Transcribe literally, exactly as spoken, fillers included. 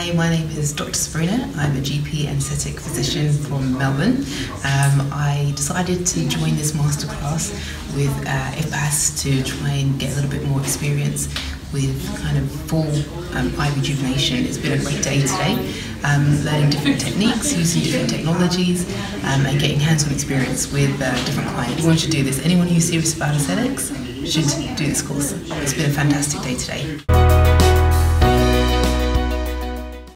Hi, my name is Doctor Sabrina. I'm a G P anaesthetic physician from Melbourne. Um, I decided to join this masterclass with uh, I F A A S to try and get a little bit more experience with kind of full um, eye rejuvenation. It's been a great day today, um, learning different techniques, using different technologies, um, and getting hands-on experience with uh, different clients. Everyone should do this. Anyone who's serious about aesthetics should do this course. It's been a fantastic day today.